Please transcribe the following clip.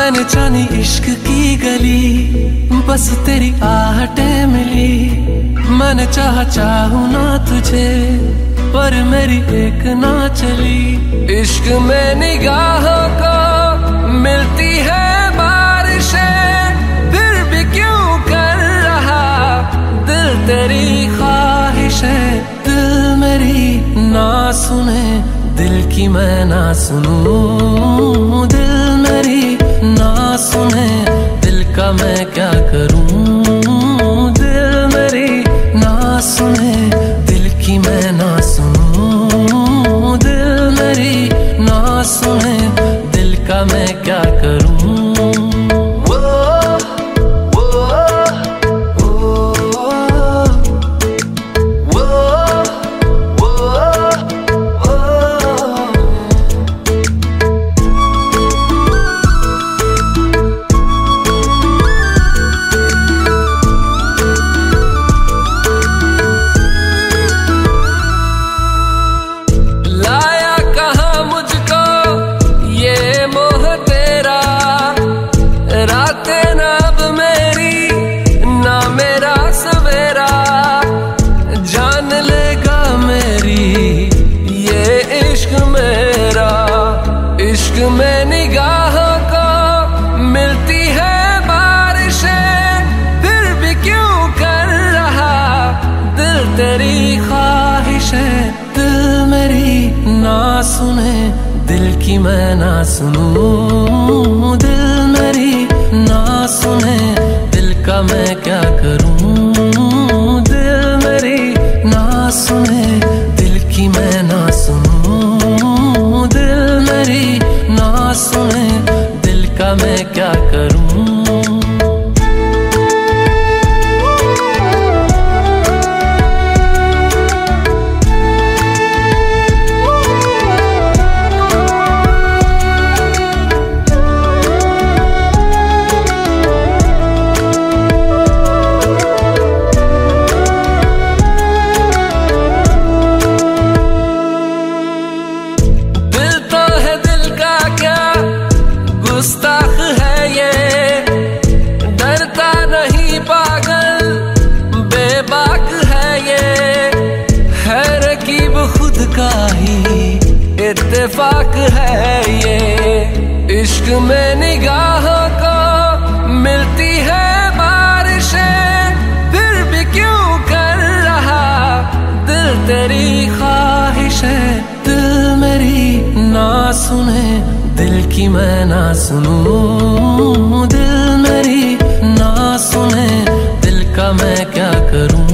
मैंने जानी इश्क की गली, बस तेरी आहटें मिली। मैंने चाहूं ना तुझे, पर मेरी एक ना चली। इश्क में निगाहों को मिलती है बारिशें, फिर भी क्यों कर रहा दिल तेरी ख्वाहिशें। दिल मेरी ना सुने, दिल की मैं ना सुनूं। दिल मेरी ना सुने, दिल का मैं क्या करूं। दिल मेरी ना सुने, दिल की मैं ना सुनूं। दिल मेरी ना सुने, दिल का मैं क्या करूं। इश्क में निगाहों को मिलती है बारिशें, फिर भी क्यों कर रहा दिल तेरी ख्वाहिशें। दिल मेरी ना सुने, दिल की मैं ना सुनूं। दिल मेरी ना सुने, दिल का मैं क्या करूं। दिल मेरी ना सुने, दिल की मैं ना सुनूं। दिल मेरी ना सुने, दिल का मैं क्या करूं। गुस्ताख है ये, डरता नहीं पागल बेबाक है ये। है रकीब खुद का ही इत्तेफाक है ये। इश्क में निगाहों को मिलती है बारिशें, फिर भी क्यों कर रहा दिल तेरी ख्वाहिशें। दिल मेरी ना सुने, दिल की मैं ना सुनूं। दिल मेरी ना सुने, दिल का मैं क्या करूं।